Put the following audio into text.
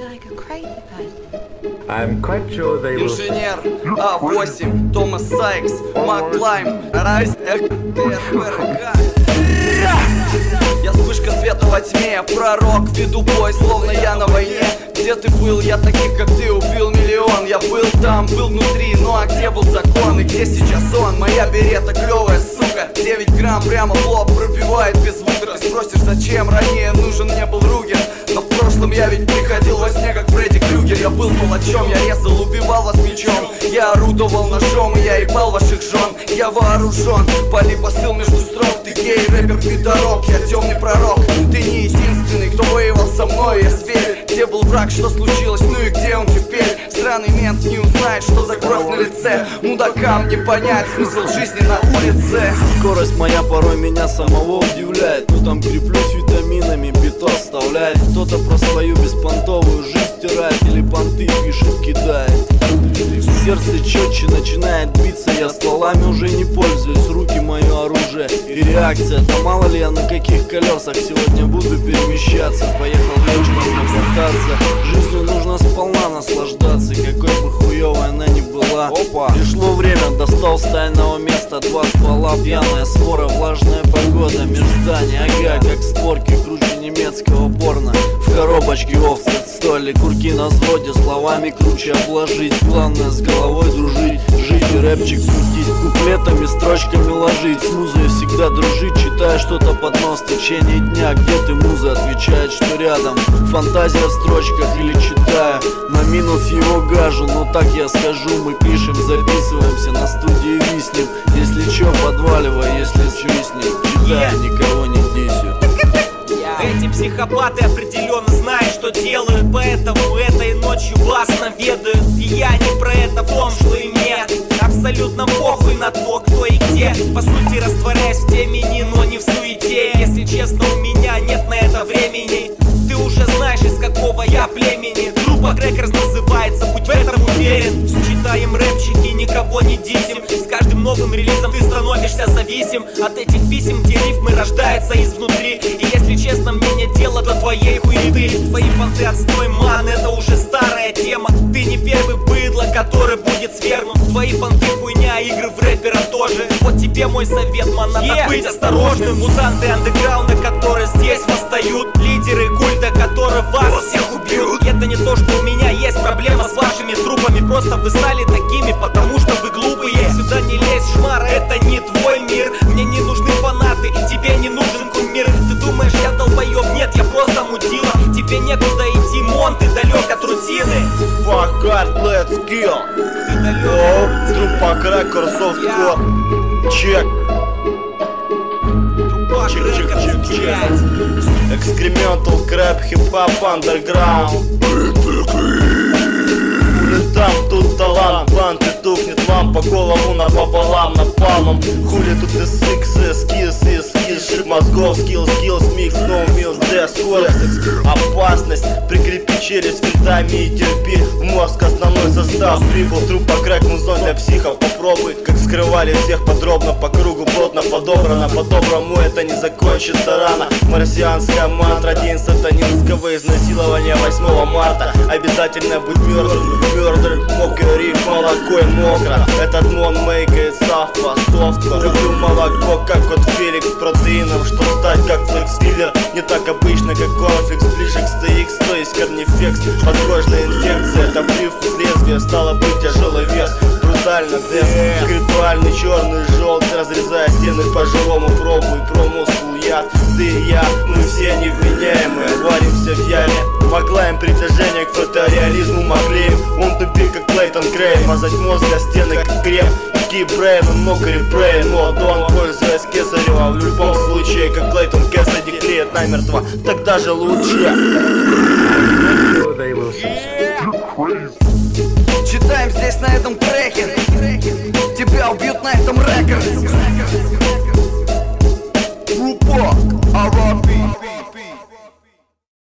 Инженер А8, Томас Сайкс, Маклайм, Райс, ТРПРК. Я вспышка света во тьме, я пророк, веду бой, словно я на войне. Где ты был? Я таких, как ты, убил миллион. Я был там, был внутри, ну а где был закон? И где сейчас он? Моя берета клевая, сука. 9 грамм прямо в лоб пробивает без выбора. Ты спросишь, зачем? Ранее нужен мне был Ругер. Но в прошлом я ведь приходил во сне, как Фредди Крюгер. Я был палачом, я резал, убивал вас мечом. Я орудовал ножом, и я ебал ваших жен. Я вооружен, пали посыл между строк. Ты гей, рэпер, пидорок, я темный пророк. Ты не единственный, кто воевал со мной, я зверь. Где был враг, что случилось, ну и где он теперь? Сраный мент не узнает, что за кровь на лице. Мудакам не понять смысл жизни на улице. Скорость моя порой меня самого удивляет. Ну там креплюсь витаминами, бетон вставляет. Кто-то про свою беспонтовую жизнь стирает или понты пишет, кидает. Сердце четче начинает биться, я стволами уже не пользуюсь, руки мое оружие и реакция. Да мало ли я на каких колесах сегодня буду перемещаться. Поехал вечером накататься, жизнью нужно сполна наслаждаться, какой бы хуёвой она ни была. Опа! Пришло время, достал с тайного места 2 ствола, пьяная свора, влажная погода, междание, ага, как створки круче немецкого порно. В коробочке офсет, столи, курки на взводе, словами круче обложить. Главное с головой дружить, жить и рэпчик крутить, куплетами, строчками ложить. С музой всегда дружить, читая что-то под нос в течение дня. Где ты, муза? Отвечает, что рядом. Фантазия в строчках или читая, на минус его гажу, но так я скажу. Мы пишем, записываемся, на студии виснем. Если чё, подваливай, если свистнем. Читая, никого не десю. Эти психопаты определенно знают, что делают, поэтому этой ночью вас наведают. И я не про это в том, что и нет. Абсолютно похуй на то, кто и где. По сути, растворяясь в темени, но не в суете. Если честно, у меня нет на это времени. Ты уже знаешь, из какого я племени. Группа Крэкерс называется, будь в этом уверен. Читаем рэпчики, никого не дисим. С каждым новым релизом ты становишься зависим от этих писем, где рифмы рождаются изнутри. И если честно, мне нет дела до твоей хуеты. Твои понты отстой, ман, это уже старая тема. Ты не первый быдло, который будет свергнут. Твои понты хуйня, игры в рэпера тоже. Вот тебе мой совет, ман, надо быть осторожным. Мутанты андеграунда, которые здесь восстают. Лидеры культа, которые вас всех убьют. Это не то, что у меня есть проблема с вашими трупами. Просто вы стали такими, потому что вы глупые. Сюда не лезь, шмара, это не твой мир. Мне не нужны фанаты, тебе не нужен кумир. Ты думаешь, я долбоёб? Нет, я просто мудила. Тебе некуда идти, мон, ты далек от рутины. Fuck hard, let's kill. Ты далек. Группа Крэкерс, софткор. Чек. Экскрементал, крэп, хип-хап, андерграунд. Там тут талант, план, петух, нет лампа, голову напополам, напалмом. Хули тут SX, скилс, шип мозгов, скилс, микс, no meals, death, скорость, опасность. Прикрепи челюсть винтами и терпи, в мозг основной состав. Прибыл трупа крэк, музон для психов, попробуй. Как скрывали всех подробно, по кругу плотно подобрано. По-доброму это не закончится рано. Марсианская мантра, день сатанинского изнасилования 8 марта. Обязательно будь мертвым. Мокрый риф, молоко и мокро. Этот мон мейкает сафа, софтко. Люблю молоко, как от Феликс с протеином, чтоб стать как флексфиллер. Не так обычно, как конфликс, ближе к STX, то есть корнифекс. Подкожная инфекция, это бриф из лезвия, стало быть тяжелый вес. Брутально, деф, ритуальный черный, желтый, разрезая стены по-живому. Пробуй, про мускул яд. Ты и я, мы все невменяемые, варимся в яме. Маклаем притяжение к фотореализму, маклеем. Он тупик, как Клейтон Крейн, мазать мозг о стены, как крем. Кейбрейн, он много реплей, но Дон, пользуясь Кесарева. В любом случае, как Клейтон Кэссиди клеит намертво, так даже лучше. Читаем здесь на этом треке. Тебя убьют на этом рекорд. Группа R&B.